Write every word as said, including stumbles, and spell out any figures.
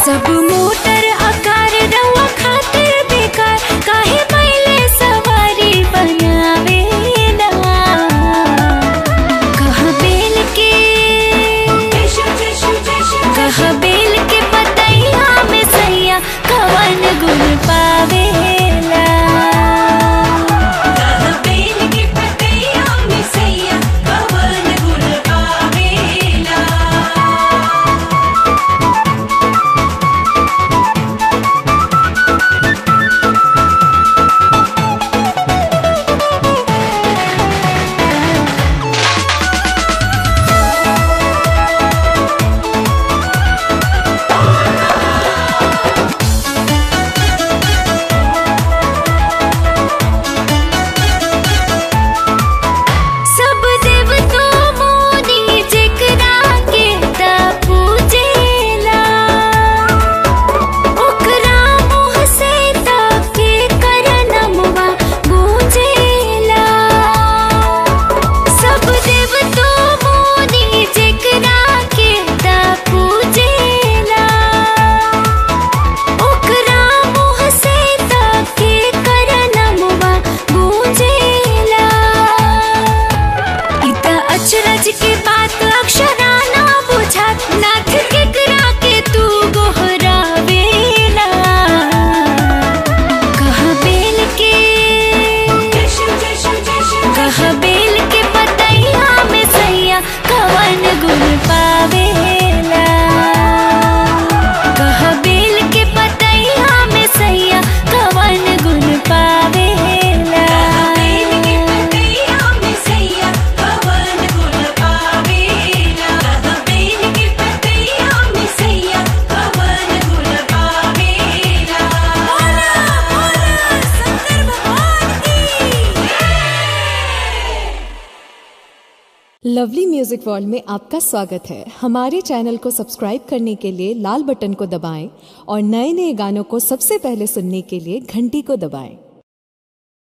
सब मोटर आकार रवा खातिर बेकार, काहे पहले सवारी बनावेला। कहाँ बेल के कहाँ बेल के पतैया में सैया कवन गुण पावेला। कहाँ बेल के पतैया में सैया कवन गुण पावेला। सब देवतो मोनी जेकरा के ता पूजेला, ओकरा मुँह से ता के करनमवा गूंजेला। सब देवतो मोनी जेकरा के ता पूजेला, ओकरा मुँह से ता के करनमवा गूंजेला। इता अचरज के बात अक्षरा ना बुझात, नाथ केकरा के तू गोहरावेला। कहाँ बेल के कहाँ बेल के पतैया में सैया कवन गुण पावेला। कहाँ बेल के पतैया में सैया कवन गुण पावेला। बेल के पतैया में सैया कवन गुण पावेला। कहाँ बेल के पतैया में सैया कवन गुण पावेला। बोला बोला शंकर भगवान की। लवली म्यूजिक वर्ल्ड में आपका स्वागत है। हमारे चैनल को सब्सक्राइब करने के लिए लाल बटन को दबाएं और नए नए गानों को सबसे पहले सुनने के लिए घंटी को दबाएं।